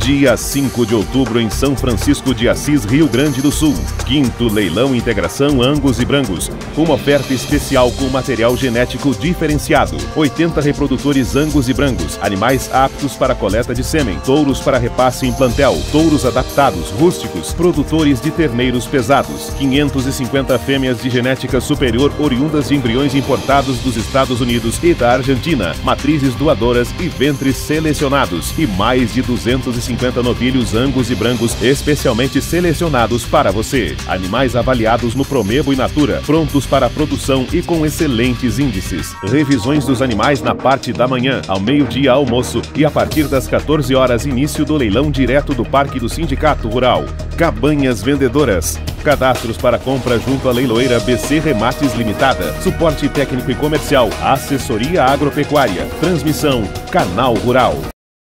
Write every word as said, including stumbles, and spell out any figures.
Dia cinco de outubro em São Francisco de Assis, Rio Grande do Sul. Quinto Leilão Integração Angus e Brangus. Uma oferta especial com material genético diferenciado. oitenta reprodutores Angus e Brangus. Animais aptos para coleta de sêmen. Touros para repasse em plantel. Touros adaptados, rústicos. Produtores de terneiros pesados. quinhentas e cinquenta fêmeas de genética superior oriundas de embriões importados dos Estados Unidos e da Argentina. Matrizes doadoras e ventres selecionados. E mais de duzentos e cinquenta novilhos Angus e Brangus especialmente selecionados para você. Animais avaliados no Promebo e Natura, prontos para a produção e com excelentes índices. Revisões dos animais na parte da manhã, ao meio-dia almoço e a partir das quatorze horas início do leilão direto do Parque do Sindicato Rural. Cabanhas Vendedoras. Cadastros para compra junto à leiloeira B C Remates Limitada. Suporte técnico e comercial. Assessoria agropecuária. Transmissão Canal Rural.